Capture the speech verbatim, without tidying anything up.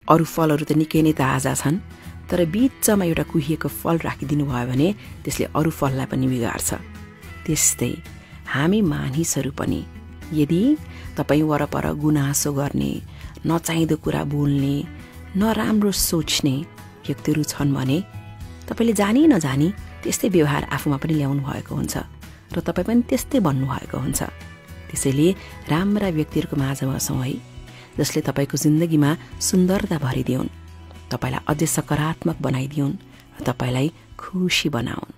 अरू फलहरू त निकै नै ताजा छन्, तर बीचमा एउटा कुहिएको फल राखिदिनु भयो भने त्यसले अरू फललाई पनि बिगार्छ। त्यस्तै हामी मानिसहरू पनि यदि तपाईँ वरपर गुनासो गर्ने, नचाहिँदो कुरा बोल्ने, नराम्रो सोच्ने व्यक्तिहरू छन् भने तपाईँले जानी नजानी त्यस्तै व्यवहार आफूमा पनि ल्याउनु भएको हुन्छ र तपाईँ पनि त्यस्तै बन्नुभएको हुन्छ। त्यसैले राम्रा व्यक्तिहरूको माझमा बसौँ है, जसले तपाईँको जिन्दगीमा सुन्दरता भरिदिउन्, तपाईँलाई अझै सकारात्मक बनाइदिउन् र तपाईँलाई खुसी बनाउन्।